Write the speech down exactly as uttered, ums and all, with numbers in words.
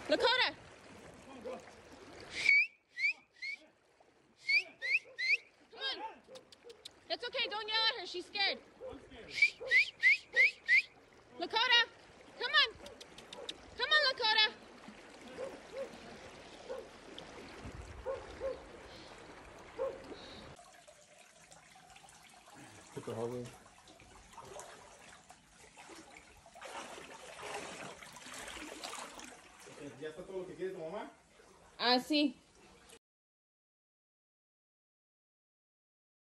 Lakota! Come on! It's okay, don't yell at her, she's scared. Lakota! Come on! Come on, Lakota! Put the hole in. ¿Ya está todo lo que quiere tu mamá? Ah, sí.